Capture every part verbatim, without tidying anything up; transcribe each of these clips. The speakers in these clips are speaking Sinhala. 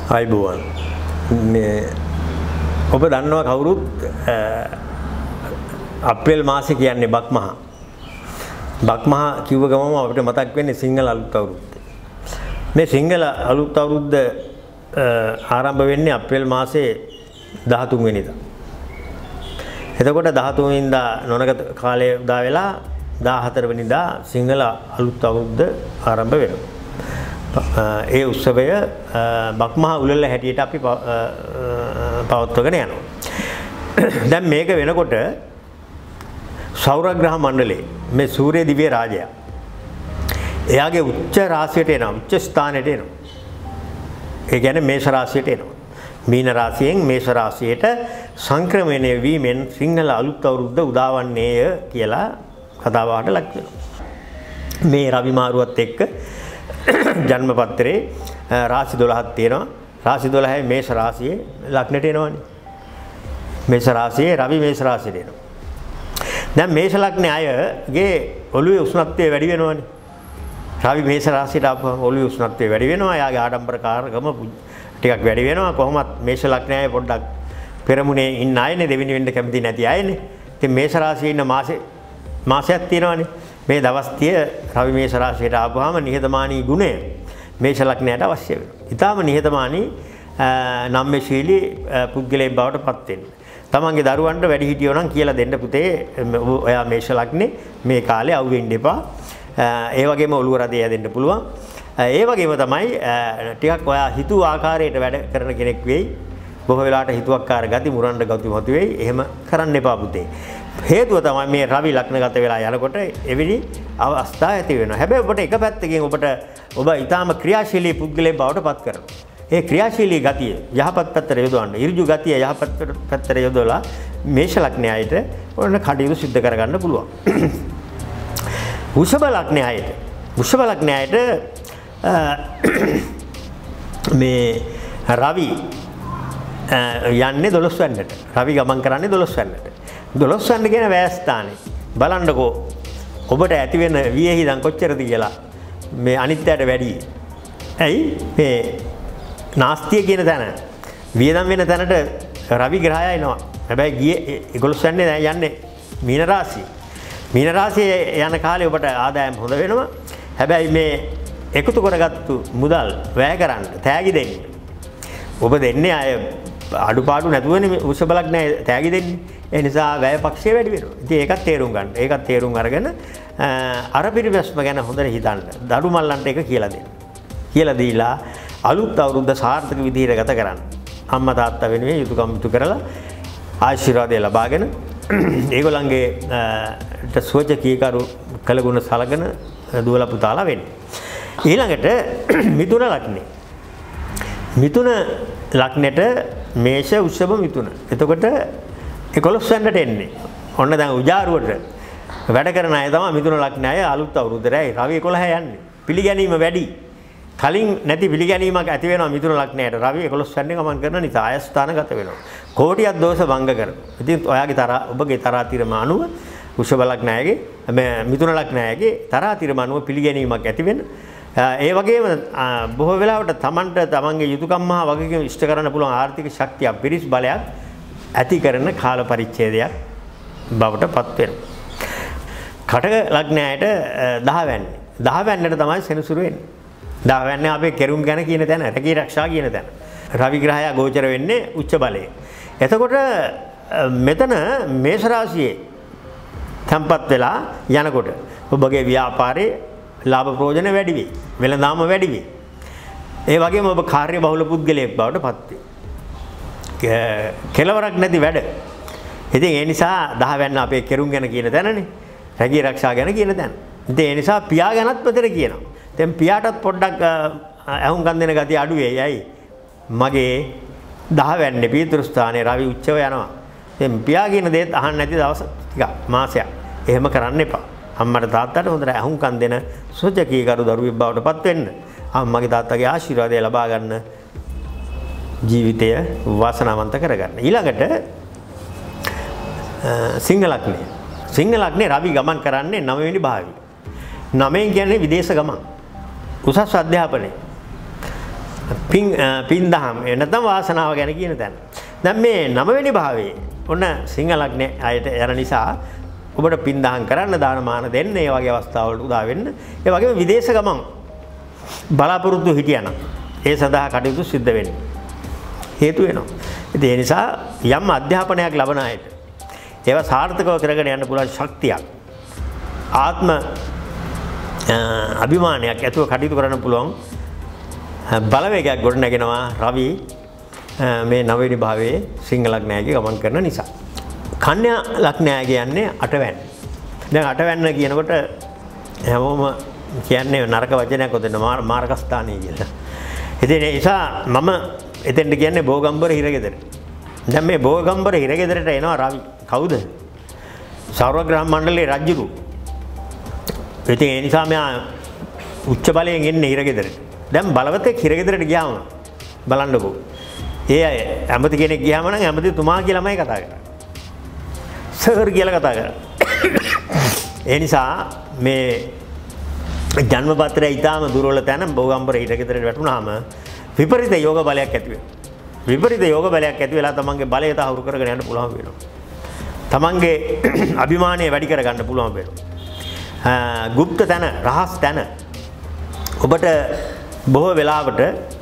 ආයිබෝවන් මේ ඔබ දන්නවා කවුරුත් අප්‍රේල් මාසෙ කියන්නේ බක්මහා බක්මහා කිව්ව ගමම අපිට මතක් වෙන්නේ සිංහල අලුත් අවුරුද්ද. මේ සිංහල අලුත් අවුරුද්ද ආරම්භ වෙන්නේ අප්‍රේල් මාසයේ දහතුන් වෙනිදා. එතකොට දහතුන් වෙනිදා නොනගත කාලය උදා වෙලා දාහතර වෙනිදා සිංහල අලුත් අවුරුද්ද ආරම්භ වෙනවා. ඒ උත්සවය බක්මහා උළෙල හැටියට අපි පවත්වගෙන යනවා. දැන් මේක වෙනකොට සෞරග්‍රහ මණ්ඩලයේ මේ සූර්ය දිව්‍ය රාජයා එයාගේ උච්ච රාශියට එනවා, උච්ච ස්ථානයට එනවා. ඒ කියන්නේ මේෂ රාශියට එනවා. මීන රාශියෙන් මේෂ රාශියට සංක්‍රමණය වීමෙන් සිංහල අලුත් අවුරුද්ද උදාවන්නේය කියලා කතාවකට ලක් වෙනවා. මේ රවි මාරුවත් එක්ක ජන්ම පත්‍රයේ රාශි දොළහක් තියෙනවා. රාශි දොළහේ මේෂ රාශියේ ලග්නට එනවනේ. මේෂ රාශියේ රවි මේෂ රාශියට එනවා. දැන් මේෂ ලග්නේ අයගේ ඔළුවේ උෂ්ණත්වය වැඩි වෙනවනේ. රවි මේෂ රාශියට ආපුවම ඔළුවේ උෂ්ණත්වය වැඩි වෙනවා. එයාගේ ආඩම්බරකාරකම ටිකක් වැඩි වෙනවා. කොහොමත් මේෂ ලග්නේ අය පොඩ්ඩක් පෙරමුණේ ඉන්න අයනේ, දෙවෙනි වෙන්න කැමති නැති අයනේ. ඉතින් මේෂ රාශියේ ඉන්න මාසේ මාසයක් තියෙනවනේ. මේ දවස් තිය රවි මේෂ රාශියට ආපුවාම නිහතමානී ගුණය මේෂ ලග්නයට අවශ්‍ය වෙනවා. ඊටාම නිහතමානී නම්‍යශීලී පුද්ගලයෙක් බවට පත් වෙන්න. තමන්ගේ දරුවන්ට වැඩි හිටියෝ නම් කියලා දෙන්න පුතේ ඔයා මේෂ ලග්නේ මේ කාලේ අවු වෙන්න එපා. ඒ වගේම ඔළුව රදේ යදෙන්න පුළුවන්. ඒ වගේම තමයි ටිකක් ඔයා හිතුව ආකාරයට වැඩ කරන කෙනෙක් වෙයි. බොහෝ වෙලාවට හිතුවක්කාර ගති මුරණ්ඩ ගති මතු වෙයි. එහෙම කරන්න එපා පුතේ. හේතුව තමයි මේ රවි ලග්නගත වෙලා යනකොට එවිලි අවස්ථා ඇති වෙනවා. හැබැයි ඔබට එක පැත්තකින් ඔබට ඔබ ඊටාම ක්‍රියාශීලී පුද්ගලයෙක් බවට පත් කරනවා. ඒ ක්‍රියාශීලී ගතිය යහපත් පැත්තට යොදවන්න. ඍජු ගතිය යහපත් පැත්තට යොදවලා මේෂ ලග්නයට ඔන්න කටයුතු සිද්ධ කරගන්න පුළුවන්. වෘෂභ ලග්නයට වෘෂභ ලග්නයට මේ රවි යන්නේ දොළොස් වෙනිදාට. රවි ගමන් කරන්නේ දොළොස් වෙනිදාට. දොළොස් වෙනිදා කියන වැය ස්ථානේ බලන්නකෝ ඔබට ඇති වෙන වියහිදන් කොච්චරද කියලා මේ අනිත්‍යයට වැඩි. ඇයි මේ නාස්තිය කියන තැන වියදම් වෙන තැනට රවි ග්‍රහය එනවා. හැබැයි ගියේ එකොළොස් වෙනිදා යන්නේ මීන රාශිය. මීන රාශියේ යන කාලේ ඔබට ආදායම් හොඳ වෙනවා. හැබැයි මේ එකතු කරගත්තු මුදල් වැය කරන්න තෑගි දෙන්න. ඔබ දෙන්නේ අය අඩුපාඩු නැතුවනේ වෘෂභ ලග්නය තෑගි දෙන්නේ. ඒ නිසා වැය පක්ෂය වැඩි වෙනවා. ඉතින් ඒකත් තේරුම් ගන්න. ඒකත් තේරුම් අරගෙන අර පිරිවැස්ම ගැන හොඳට හිතන්න. දඩු මල්ලන්ට ඒක කියලා දෙන්න. කියලා දීලා අලුත් අවුරුද්ද සාර්ථක විදිහට ගත කරන්න. අම්මා තාත්තා වෙනුවෙන් යුතුයකම් ඉටු කරලා ආශිර්වාදය ලබාගෙන ඒගොල්ලන්ගේ සුවච කීකරු කළගුණ සලකන දුවලා පුතාලා වෙන්නේ. ඊළඟට මිථුන ලග්නේ. මිථුන ලග්නෙට මේෂ වෘෂභ මිථුන. එතකොට එකොළොස් වෙනිදාට එන්නේ. ඔන්න දැන් උජාරුවට වැඩ කරන අය තමයි මිථුන ලග්න අය අලුත් අවුරුද්දේ රවි එකොළහ යන්නේ. පිළිගැනීම වැඩි. කලින් නැති පිළිගැනීමක් ඇති වෙනවා මිථුන ලග්නයට. රවි එකොළොස් වෙනිදා ගමන් කරන නිසා ආයස්ථානගත වෙනවා. කෝටියක් දෝෂ භංග කරනවා. ඉතින් ඔයාගේ තරහ ඔබගේ තරාතිරම අනුව වෘෂභ ලග්නයගේ මේ මිථුන ලග්නයගේ තරාතිරම අනුව පිළිගැනීමක් ඇති වෙන. ඒ වගේම බොහෝ වෙලාවට තමන්ට තමන්ගේ යුතුයකම් හා වගකීම් ඉෂ්ට කරන්න පුළුවන් ආර්ථික ශක්තිය පිරිස් බලයක් ඇති කරන කාල පරිච්ඡේදයක් බවට පත් වෙනවා. කටක ලග්නයට දහ වෙන්නේ. දහ වෙන්නට තමයි සෙනසුරු වෙන්නේ. දහ වෙන්නේ අපේ කෙරුම් ගැන කියන තැන, රැකී ආරක්ෂා කියන තැන. රවි ග්‍රහය ගෝචර වෙන්නේ උච්ච බලයේ. එතකොට මෙතන මේෂ රාශියේ තැම්පත් වෙලා යනකොට ඔබගේ ව්‍යාපාරයේ ලාභ ප්‍රයෝජන වැඩි වෙයි. වෙළඳාම වැඩි වෙයි. ඒ වගේම ඔබ කාර්ය බහුල පුද්ගලයෙක් බවට පත් වෙයි. කෙලවරක් නැති වැඩ. ඉතින් ඒ නිසා දහ වෙන්න අපේ කෙරුම් ගැන කියන තැනනේ. රැකී ආරක්ෂා ගැන කියන තැන. ඉතින් ඒ නිසා පියා ගැනත් මෙතන කියනවා. දැන් පියාටත් පොඩ්ඩක් අහුම්කම් දෙන ගතිය අඩු වෙයි. ඇයි? මගේ දහ වෙන්නේ පීතෘ ස්ථානයේ රවි උච්චව යනවා. දැන් පියා කියන දේත් අහන්න නැති දවස් ටික මාසයක්. එහෙම කරන්න එපා. අම්මට තාත්තට හොඳට අහුම්කම් දෙන සොජකීකරු දරුවෙක් බවට පත් වෙන්න. අම්මගේ තාත්තගේ ආශිර්වාදය ලබා ගන්න. ජීවිතය වාසනාවන්ත කරගන්න. ඊළඟට සිංහ ලග්නය. සිංහ ලග්නේ රවි ගමන් කරන්නේ නව වෙනි භාවයේ. නවයෙන් කියන්නේ විදේශ ගමන්. උසස් අධ්‍යාපනය. පින් පින් දහම් නැත්නම් වාසනාව ගැන කියන තැන. දැන් මේ නවවෙනි භාවයේ ඔන්න සිංහ ලග්නේ අයට යන නිසා ඔබට පින් දහම් කරන්න දානමාන දෙන්න ඒ වගේ අවස්ථාවලට උදා වෙන්න. ඒ වගේම විදේශ ගමන් බලාපොරොත්තු හිටියනම් ඒ සඳහා කටයුතු සිද්ධ වෙන්න හේතු වෙනවා. ඉතින් ඒ නිසා යම් අධ්‍යාපනයක් ලබන අයට ඒවා සාර්ථකව කරගෙන යන්න පුළුවන් ශක්තියක් ආත්ම අභිමානයක් ඇතුව කටයුතු කරන්න පුළුවන් බලවේගයක් ගොඩනගෙනවා රවි මේ නවවෙනි භාවයේ සිංහ ලග්නයගේ ගමන් කරන නිසා. කන්‍යා ලග්නය කියන්නේ අටවැන්න. දැන් අටවැන්න කියනකොට හැමෝම කියන්නේ නරක වචනයක් ඔතන මාර්ගස්ථානීය කියලා. ඉතින් ඒ නිසා මම එතෙන්ට කියන්නේ බෝගම්බර හිරගෙදර. දැන් මේ බෝගම්බර හිරගෙදරට එනවා රවි. කවුද? සෞරග්‍රහ මණ්ඩලයේ රජුරු. ඉතින් ඒ නිසා මෙයා උච්ච බලයෙන් එන්නේ හිරගෙදරට. දැන් බලවතෙක් හිරගෙදරට ගියාම බලන්නකෝ. ඒ අය ඇමති කෙනෙක් ගියාම නම් ඇමතිතුමා කියලාමයි කතා කරන්නේ. සර් කියලා කතා කරන්නේ. ඒ නිසා මේ ජන්ම පත්‍රය ඊටාම දුර්වල තැන බෝගම්බර හිරගෙදරට වැටුනහම විපරිත යෝග බලයක් ඇති වෙනවා. විපරිත යෝග බලයක් ඇති වෙලා තමන්ගේ බලය තහවුරු කරගෙන යන්න පුළුවන් වෙනවා. තමන්ගේ අභිමානය වැඩි කර ගන්න පුළුවන් වෙනවා. গুপ্ত තැන, රහස් තැන ඔබට බොහෝ වෙලාවට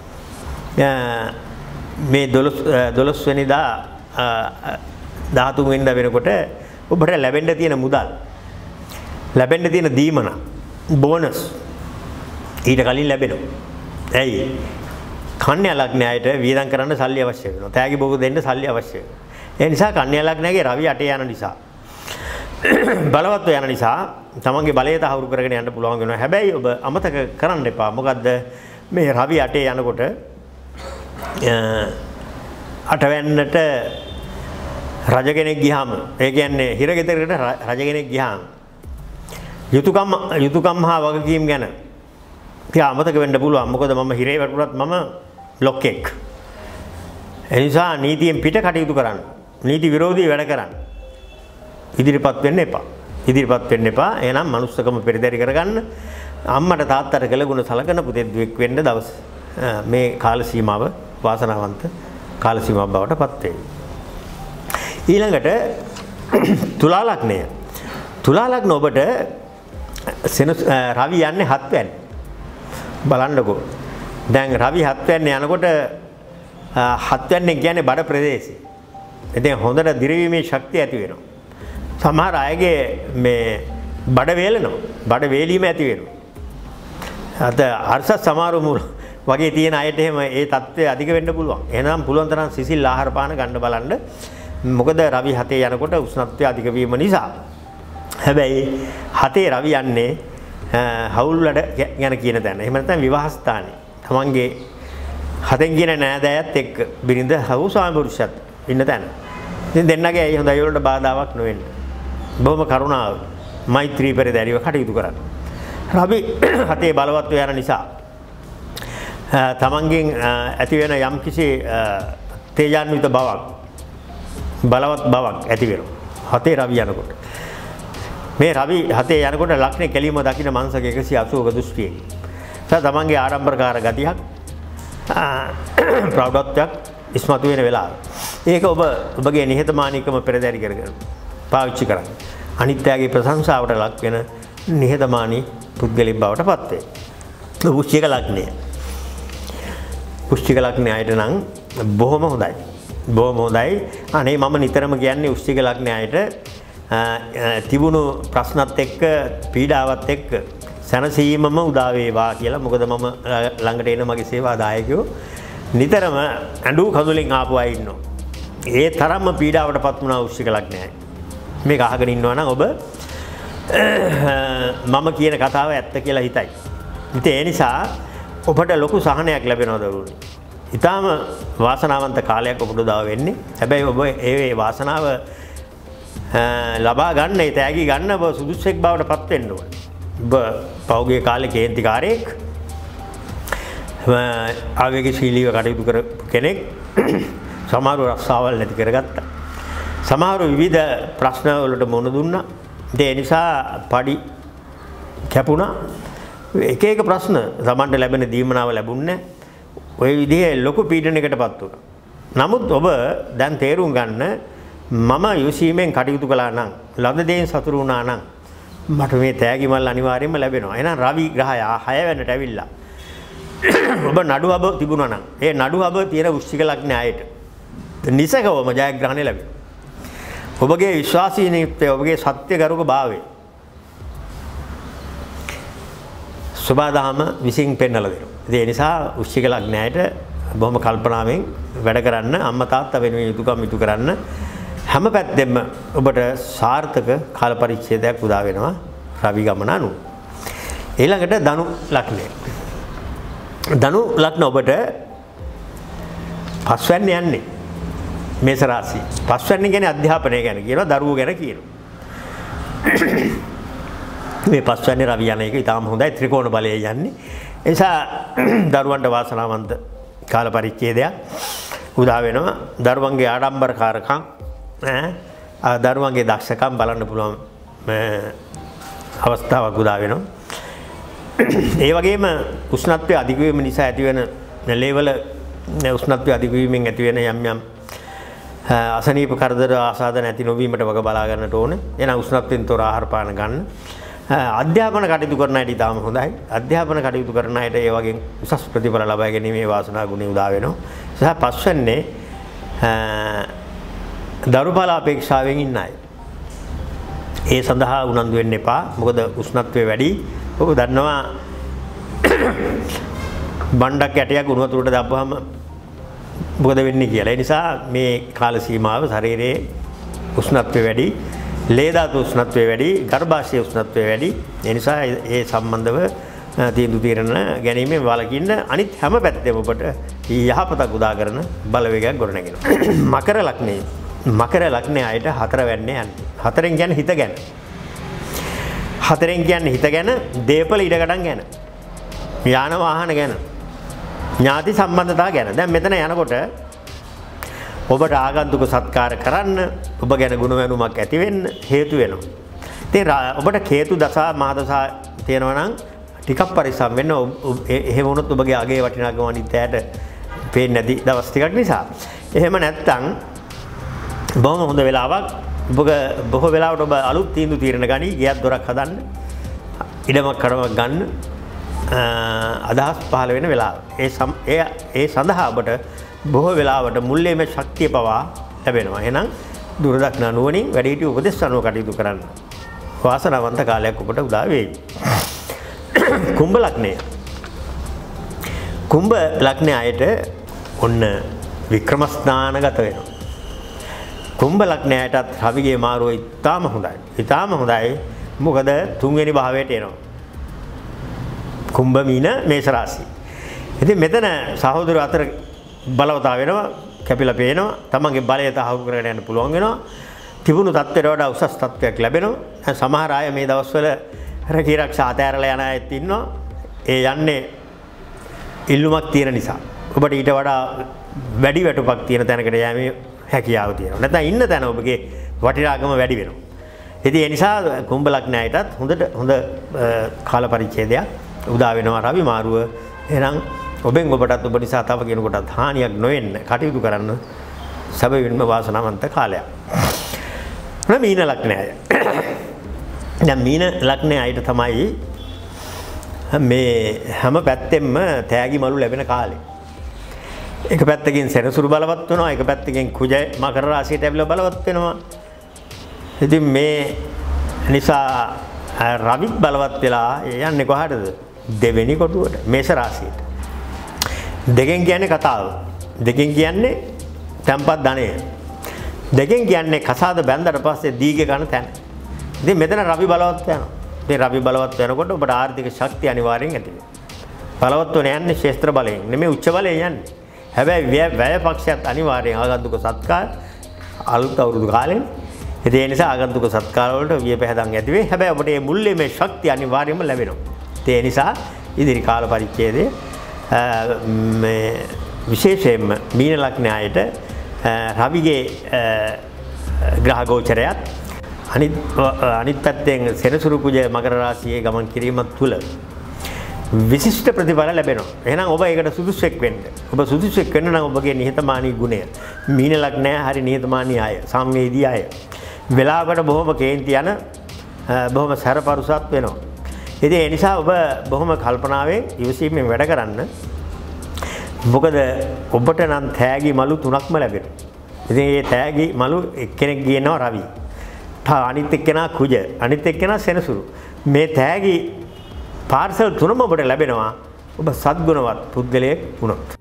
මේ දොළොස් වෙනිදා දහතුන් වෙනිදා වෙනකොට ඔබට ලැබෙන්න තියෙන මුදල්, ලැබෙන්න තියෙන දීමන, බෝනස් ඊට කලින් ලැබෙනවා. ඇයි? කන්‍යා ලග්නයට වියදම් කරන්න සල්ලි අවශ්‍ය වෙනවා. තෑගි බොග දෙන්න සල්ලි අවශ්‍ය වෙනවා. ඒ නිසා කන්‍යා ලග්නයේ රවි අටේ යන නිසා බලවත්ව යන නිසා තමන්ගේ බලය තහවුරු කරගෙන යන්න පුළුවන් වෙනවා. හැබැයි ඔබ අමතක කරන්න එපා. මොකද්ද මේ රවි අටේ යනකොට අටවැන්නට රජ කෙනෙක් ගියාම, ඒ කියන්නේ හිරගෙදරකට රජ කෙනෙක් ගියාම යුතුයකම් යුතුයකම් හා වගකීම් ගැන තියා අමතක වෙන්න පුළුවන්. මොකද මම හිරේ වැටුණත් මම ලොක්කෙක්. ඒ නිසා නීතියෙන් පිට කටයුතු කරන්න. නීති විරෝධී වැඩ කරන්න. ඉදිරිපත් වෙන්න එපා. ඉදිරිපත් වෙන්න එපා. එහෙනම් මනුස්සකම පෙරදරි කරගන්න. අම්මට තාත්තට කළගුණ සලකන පුතෙක් වෙන්න දවස් මේ කාල සීමාව වාසනාවන්ත කාල සීමාවක් බවට පත් වෙයි. ඊළඟට තුලා ලග්නය. තුලා ලග්න ඔබට රවි යන්නේ හත් වැන්න. බලන්නකෝ. දැන් රවි හත් වැන්න යනකොට හත් වැන්නේ කියන්නේ බඩ ප්‍රදේශය. ඉතින් හොඳට දිරවීමේ ශක්තිය ඇති වෙනවා. සමහර අයගේ මේ බඩ වේලෙනවා. බඩ වේලීම ඇති වෙනවා. අද අර්ශ සමාරු මුල වගේ තියෙන අයට එහෙම ඒ தත්ත්වය අධික වෙන්න පුළුවන්. එහෙනම් පුළුවන් තරම් සිසිල් ආහාර පාන ගන්න බලන්න. මොකද රවි හතේ යනකොට උෂ්ණත්වය අධික වීම නිසා. හැබැයි හතේ රවි යන්නේ හවුල් වැඩ ගැන කියන තැන. එහෙම නැත්නම් විවාහ ස්ථානේ. තමන්ගේ හතෙන් කියන නෑදෑයත් එක්ක බිරිඳ හවු ස්වාමිපුරුෂයත් ඉන්න තැන. ඉතින් දෙන්නගේ ඇයි හොඳයි වලට බාධාවක් නොවෙන්න. බොහොම කරුණාව, මෛත්‍රී පරිදැරිව කටයුතු කරන්න. රවි හතේ බලවත්ව යන නිසා තමන්ගෙන් ඇති වෙන යම්කිසි තේජාන්විත බවක්, බලවත් බවක් ඇති වෙනවා. හතේ රවි යනකොට. මේ රවි හතේ යනකොට ලග්නේ කැලීම දකින්න මංසක එකසිය අසූක දෘෂ්ටියේ. ඒ තමන්ගේ ආරම්භකාර ගතියක්, ප්‍රෞಢත්වයක් ඉස්මතු වෙන වෙලාව. ඒක ඔබ ඔබගේ නිහතමානීකම පෙරදරි කරගෙන පාවිච්චි කරන්න. අනිත්‍යයේ ප්‍රශංසාවට ලක් වෙන නිහතමානී පුද්ගලික බවට පත් වේ. වෘශ්චික ලග්නය. වෘශ්චික ලග්නයට නම් බොහොම හොඳයි. බොහොම හොඳයි. අනේ මම නිතරම කියන්නේ වෘශ්චික ලග්නයට තිබුණු ප්‍රශ්නත් එක්ක පීඩාවත් එක්ක සැනසීමම උදා වේවා කියලා. මොකද මම ළඟට එන මගේ සේවාදායකයෝ නිතරම ඇඬු කඳුලින් ආපු අය ඉන්නවා. ඒ තරම්ම පීඩාවට පත් වුණා වෘශ්චික ලග්නයයි. මේක අහගෙන ඉන්නවා නම් ඔබ මම කියන කතාව ඇත්ත කියලා හිතයි. ඉතින් ඒ නිසා ඔබට ලොකු සහනයක් ලැබෙනවා දරුවනි. ඊටාම වාසනාවන්ත කාලයක් ඔබට උදා වෙන්නේ. හැබැයි ඔබ ඒ වාසනාව ලබා ගන්න, ඒ තෑගි ගන්න ඔබ සුදුස්සෙක් බවට පත් වෙන්න ඕනේ. ඔබ පෞගේ කාලේ කේන්තිකාරයෙක්, ආවේගශීලීව කටයුතු කරපු කෙනෙක්, සමහරව රස්සාවල් නැති කරගත්තා. සමහරව විවිධ ප්‍රශ්න වලට මුහුණ දුන්නා. ඒ නිසා පඩි කැපුණා. එක එක ප්‍රශ්න තමන්ට ලැබෙන දීමනාව ලැබුණේ ওই විදිහේ ලොකු පීඩනයකටපත් වුණා. නමුත් ඔබ දැන් තේරුම් ගන්න මම යොසීමෙන් කටයුතු කළා නම් ලද දෙයින් සතුරු වුණා නම් මට මේ තෑගි මල් අනිවාර්යයෙන්ම ලැබෙනවා. එහෙනම් රවි ග්‍රහය හය වෙනිට ඇවිල්ලා ඔබ නඩුහබ තිබුණා නම් ඒ නඩුහබ තියෙන වෘශ්චික ලග්න අයට නිසකවම ජයග්‍රහණය ලැබෙනවා. ඔබගේ විශ්වාසීනීත්වය ඔබගේ සත්‍යගරුක භාවය සබදාම විසින් පෙන්වලා දෙනවා. ඒ නිසා වෘශ්චික ලග්න අයට බොහොම කල්පනාවෙන් වැඩ කරන්න අම්මා තාත්තා වෙනුවෙන් යුතුයකම් ඉටු කරන්න හැම පැත්තෙම ඔබට සාර්ථක කාල පරිච්ඡේදයක් උදා වෙනවා රවි ගමන අනුව. ඊළඟට ධනු ලග්නය. ධනු ලග්න ඔබට පස්වැන්නේ යන්නේ මේස රාශිය. පස්වැන්නේ කියන්නේ අධ්‍යාපනය ගැන කියනවා දරුවෝ ගැන කියනවා. මේ පස්වැන්නේ රවි යන එක ඉතාම හොඳයි ත්‍රිකෝණ බලයේ යන්නේ. ඒ නිසා දරුවන්ට වාසනාවන්ත කාල පරිච්ඡේදයක් උදා වෙනවා. දරුවන්ගේ ආඩම්බරකාරකම් ඈ දරුවන්ගේ දක්ෂකම් බලන්න පුළුවන් අවස්ථාවක් උදා වෙනවා. ඒ වගේම උෂ්ණත්වය අධික වීම නිසා ඇතිවෙන ලේවල උෂ්ණත්වය අධික වීමෙන් ඇතිවෙන යම් යම් අසනීප කරදර ආසාදන ඇති නොවීමට වග බලා ගන්නට ඕනේ. එහෙනම් උෂ්ණත්වයෙන් තොර ආහාර පාන ගන්න. අධ්‍යාපන කටයුතු කරන අයට ඉතාම හොඳයි. අධ්‍යාපන කටයුතු කරන අයට ඒ වගේ උසස් ප්‍රතිඵල ලබා ගැනීමේ වාසනා ගුණය උදා වෙනවා. සහ පස්වැන්නේ දරුබල අපේක්ෂාවෙන් ඉන්න අය. ඒ සඳහා උනන්දු වෙන්න එපා. මොකද උෂ්ණත්වය වැඩි. ඔබ දන්නවා බණ්ඩක් ඇටයක් උණු වතුරට දැම්පුවාම මොකද වෙන්නේ කියලා. ඒ නිසා මේ කාල සීමාව ශරීරයේ උෂ්ණත්වය වැඩි. ලේ ධාතු උෂ්ණත්වය වැඩි, ගර්භාෂයේ උෂ්ණත්වය වැඩි. ඒ නිසා ඒ සම්බන්ධව තීන්දුව తీරන ගැනීමෙන් වළකින්න අනිත් හැම පැත්තෙම ඔබට යහපතක් උදා කරන බලවේගයක් ගොඩනගෙනවා. මකර ලග්නයේ මකර ලග්නයේ අයට හතර වෙන්නේ යන්නේ. හතරෙන් කියන්නේ හිත ගැන. හතරෙන් කියන්නේ හිත ගැන, දේපල ඉඩකඩම් ගැන, යාන වාහන ගැන, ඥාති සම්බන්ධතා ගැන. දැන් මෙතන යනකොට ඔබට ආගන්තුක සත්කාර කරන්න, ඔබ ගැන ගුණ වැනුමක් ඇති වෙන්න හේතු වෙනවා. ඉතින් ඔබට හේතු දසා මහ දසා තියෙනවා නම් ටිකක් පරිස්සම් වෙන්න. එහෙම වුණොත් ඔබගේ අගේ වටිනාකම අනිත් ඇයට පේන්නේ නැති දවස් ටිකක් නිසා. එහෙම නැත්නම් බොහොම හොඳ වෙලාවක් ඔබ බොහෝ වෙලාවට ඔබ අලුත් තීන්දුව తీරන ගනි, ගියක් දොරක් හදන්න, ඉඩමක් කඩමක් ගන්න අදහස් පහළ වෙන වෙලාව. ඒ ඒ සඳහා ඔබට බොහෝ වෙලාවට මුල්ලේම ශක්තිය පවා ලැබෙනවා. එහෙනම් දුරදක්න නුවණින් වැඩිහිටි උපදෙස් අනුව කටයුතු කරන්න. වාසනාවන්ත කාලයක් ඔබට උදා වෙයි. කුම්භ ලග්නය. කුම්භ ලග්නය අයට ඔන්න වික්‍රම ස්නානගත වෙනවා. කුම්භ ලග්නයටත් රවිගේ මාරුව ඉතාම හොඳයි. ඉතාම හොඳයි. මොකද තුන්වෙනි භාවයට එනවා. කුම්භ මීන මේෂ රාශිය. ඉතින් මෙතන සහෝදර අතර බලවතා වෙනවා, කැපිලා පේනවා. තමන්ගේ බලය තහවුරු කරගෙන යන්න පුළුවන් වෙනවා. තිබුණු තත්ත්වයට වඩා උසස් තත්ත්වයක් ලැබෙනවා. දැන් සමහර අය මේ දවස්වල රැකී ආරක්ෂා අතෑරලා යන අයත් ඉන්නවා. ඒ යන්නේ ඉල්ලුමක් තියෙන නිසා. ඔබට ඊට වඩා වැඩි වැටුපක් තියෙන තැනකට යෑමේ හැකියාව තියෙනවා. නැත්නම් ඉන්න තැන ඔබගේ වටිනාකම වැඩි වෙනවා. ඉතින් ඒ නිසා කුම්භ ලග්නයටත් හොඳට හොඳ කාල පරිච්ඡේදයක් උදා වෙනවා රවි මාරුව. එහෙනම් ඔබෙන් ඔබටත් ඔබ නිසා තව කෙනෙකුටත් හානියක් නොවෙන්න කටයුතු කරන්න සැබවින්ම වාසනාවන්ත කාලයක්. මීන ලග්නය. දැන් මීන ලග්නයේ අයට තමයි මේ හැම පැත්තෙම තෑගි මලු ලැබෙන කාලේ. එක පැත්තකින් සෙනසුරු බලවත් වෙනවා, එක පැත්තකින් කුජ මකර රාශියට ඇවිල්ලා බලවත් වෙනවා. ඉතින් මේ නිසා රවි බලවත් වෙලා යන්නේ කොහටද? දෙවෙනි කොටුවට, මේෂ රාශියට. දෙකෙන් කියන්නේ කතාව. දෙකෙන් කියන්නේ tempat ධනය. දෙකෙන් කියන්නේ කසාද බැඳලා පස්සේ දීගේ ගන්න තැන. ඉතින් මෙතන රවි බලවත් වෙනවා. ඉතින් රවි බලවත් වෙනකොට ඔබට ආර්ථික ශක්තිය අනිවාර්යෙන් ඇති වෙනවා. බලවත් වෙන යන්නේ ශේස්ත්‍ර බලයෙන් නෙමෙයි උච්ච බලයෙන් යන්නේ. හැබැයි වැය පක්ෂයත් අනිවාර්යෙන් ආගන්තුක සත්කාර අලුත් අවුරුදු කාලෙන්. ඒ නිසා ආගන්තුක සත්කාර වලට විය පැහැදන් ඇති වෙයි. හැබැයි ඔබට මේ මුල්ලේ මේ ශක්තිය අනිවාර්යයෙන්ම ලැබෙනවා. ඒ නිසා ඉදිරි කාල පරිච්ඡේදයේ මේ විශේෂයෙන්ම මීන ලග්නයට රවිගේ ග්‍රහ ගෝචරයත් අනිත් අනිත් පැත්තෙන් සෙනසුරු කුජ මකර රාශියේ ගමන් කිරීම තුළ විශිෂ්ට ප්‍රතිඵල ලැබෙනවා. එහෙනම් ඔබ ඒකට සුදුසුෙක් වෙන්න. ඔබ සුදුසුෙක් වෙන්න නම් ඔබගේ නිහතමානී ගුණය. මීන ලග්නය හරි නිහතමානී අය, සංවේදී අය. වෙලාවකට බොහොම කේන්ති යන බොහොම සැරපරුසත් වෙනවා. ඉතින් ඒ නිසා ඔබ බොහොම කල්පනාවෙන් ඉවසීමෙන් වැඩ කරන්න. මොකද ඔබට නම් තෑගි මලු තුනක්ම ලැබෙනවා. ඉතින් මේ තෑගි මලු එක්කෙනෙක් ගියනවා රවි. අනිත් එක්කෙනා කුජ, අනිත් එක්කෙනා සෙනසුරු. මේ තෑගි පාර්සල් තුනම ඔබට ලැබෙනවා ඔබ සත්ගුණවත් පුද්ගලයෙක් වුණොත්.